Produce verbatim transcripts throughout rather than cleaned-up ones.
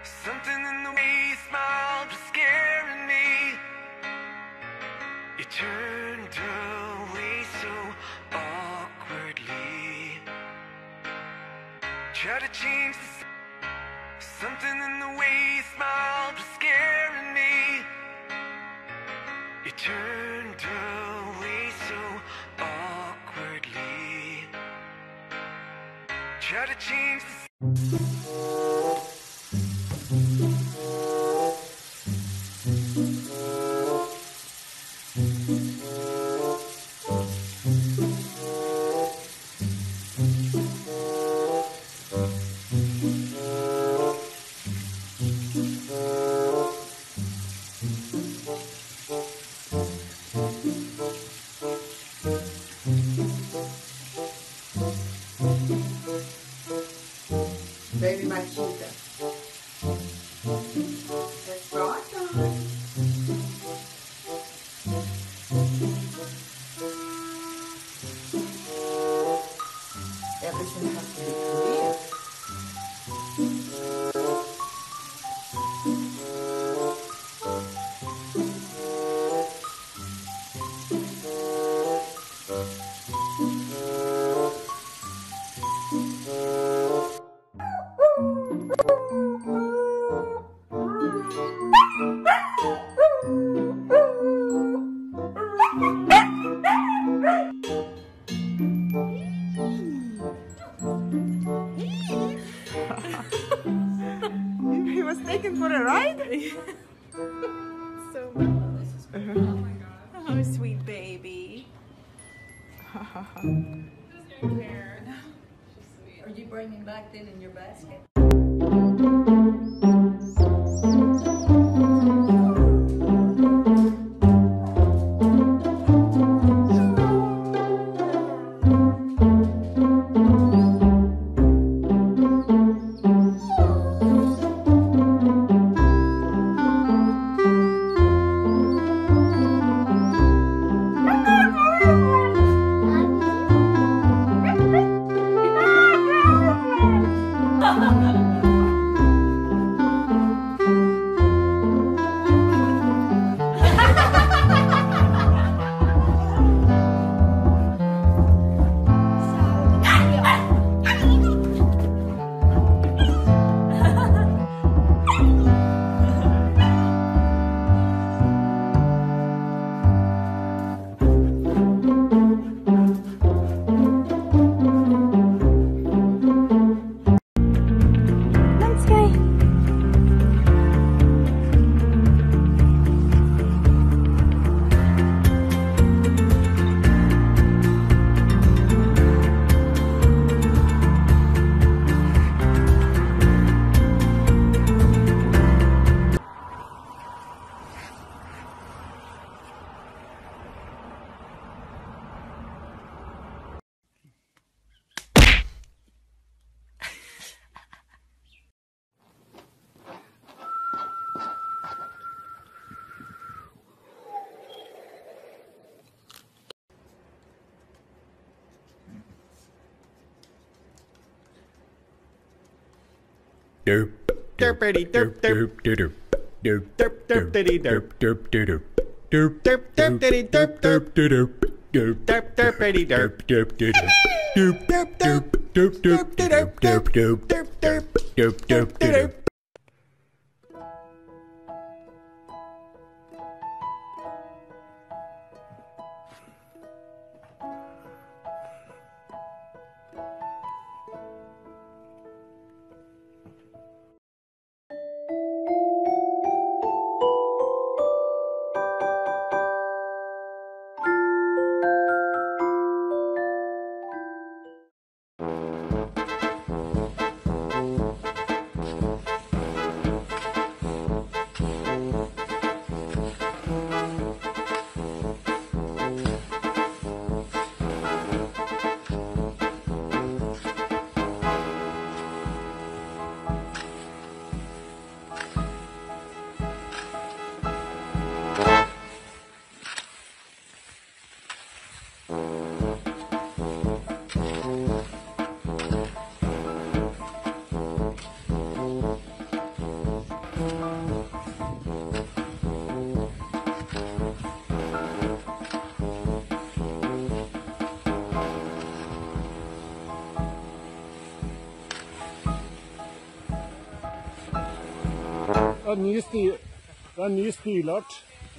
Something in the way you smiled was scaring me. You turned away so awkwardly. Try to change the something in the way you smiled was scaring me. You turned away so awkwardly. Try to change the Baby Machita. That's right on. Everything has to be clear. He was taken for a ride? So marvelous. Oh my god. Oh, sweet baby. Just don't care. She's sweet. Are you bringing back then in your basket? Derp derpity derp derp derp derp derp derp diddy derp derp derp derp derp derp diddy derp derp derp derp derp derpity derp derp derp derp derp derp derp derp derp derp derp derp derp derp derp. en ny stil, det er en ny stilart.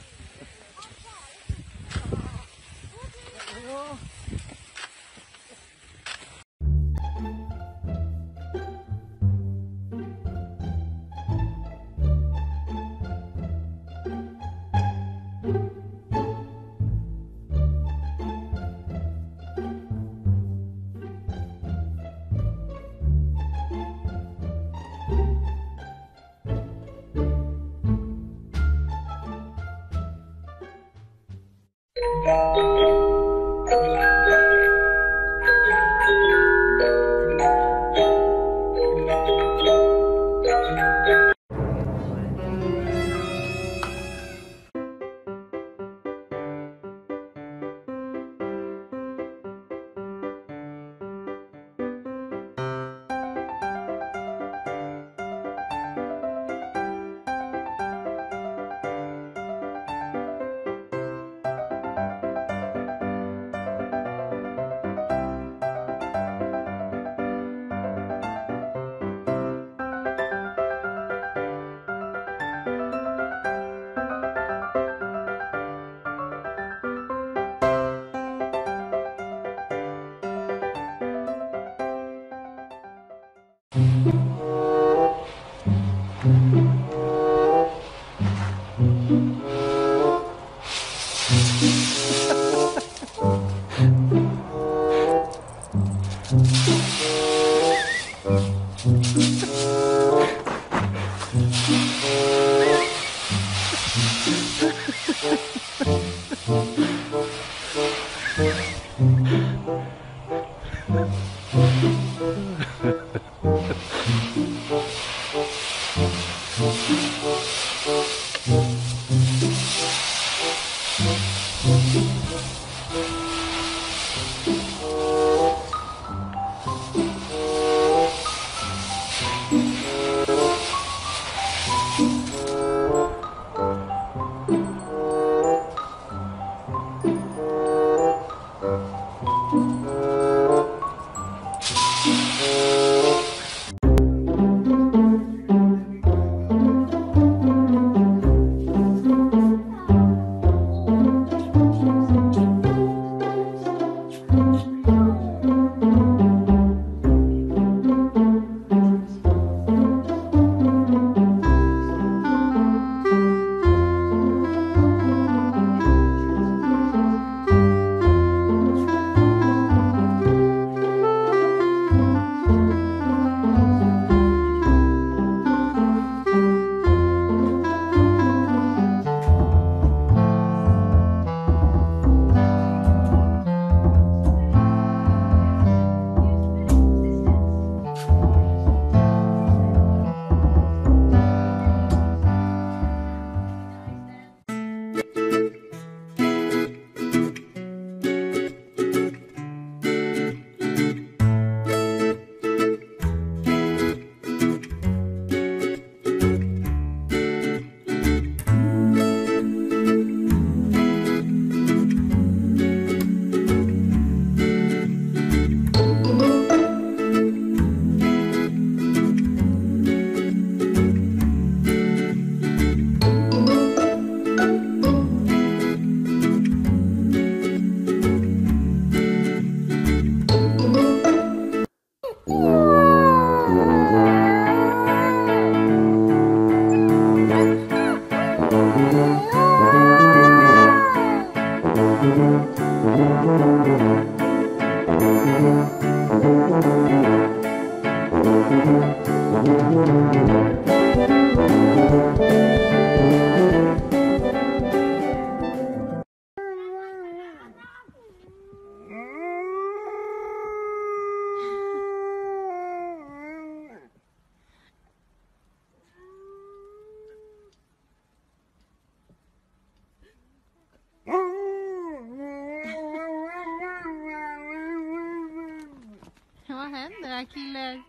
Vad händer, killar?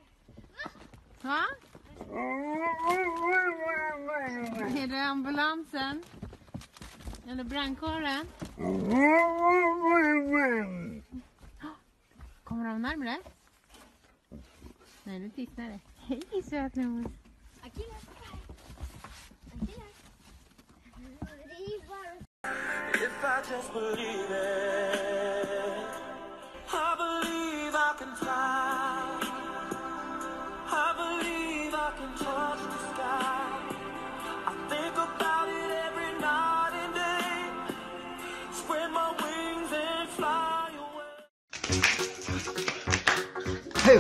Va? Är det ambulansen? Eller brandkåren? Kommer de närmare? Nej, nu tittar det. Hej, sötnos. I just believe it. I believe I can fly. I believe I can touch the sky. I think about it every night and day. Spread my wings and fly away. Hey.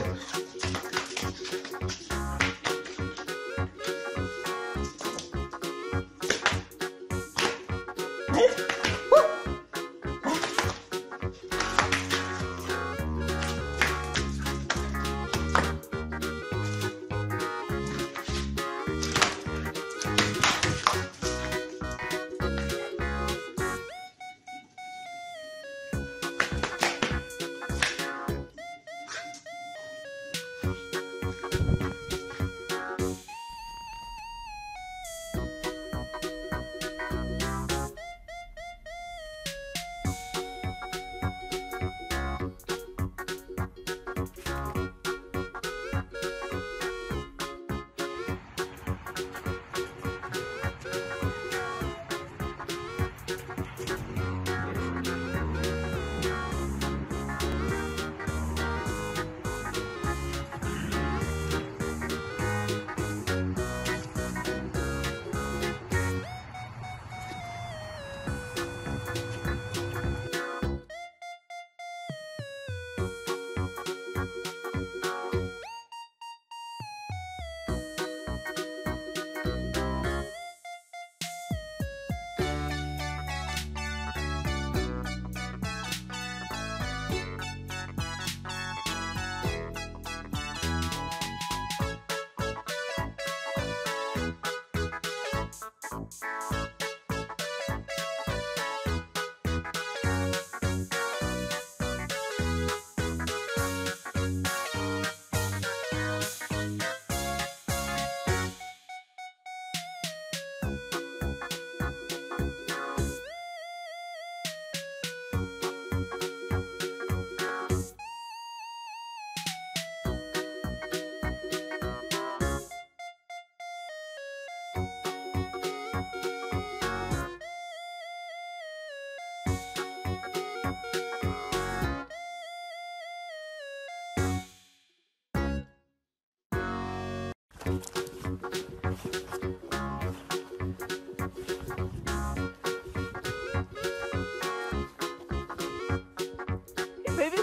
Baby,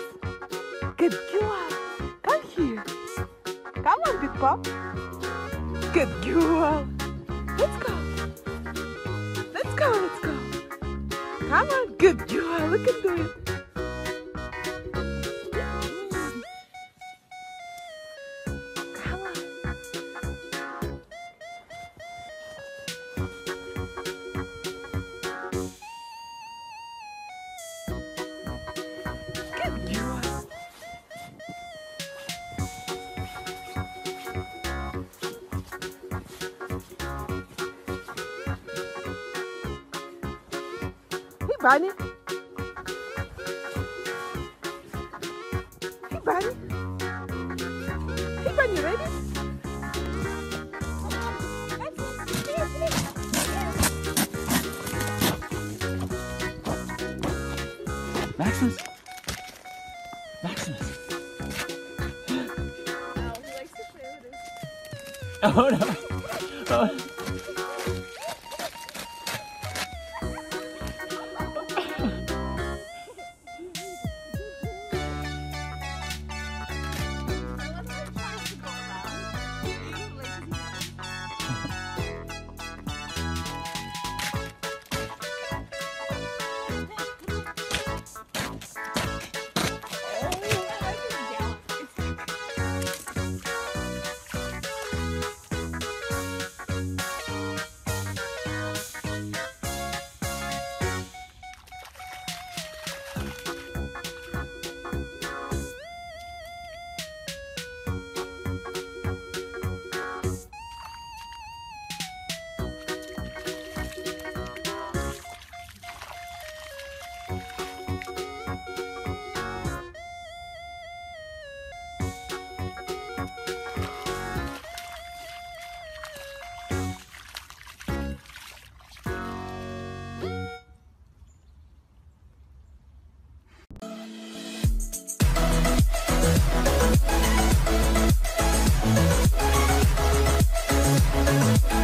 good girl. Come here. Come on, big pop. Good girl. Let's go. Let's go, let's go. Come on, good girl. Look at this. Come on. Good girl. Hey, Bunny. Hey, Bunny. Hey, Bunny, ready? Maximus. Maximus. Oh, he likes to play with his... Oh no. Oh. Bye.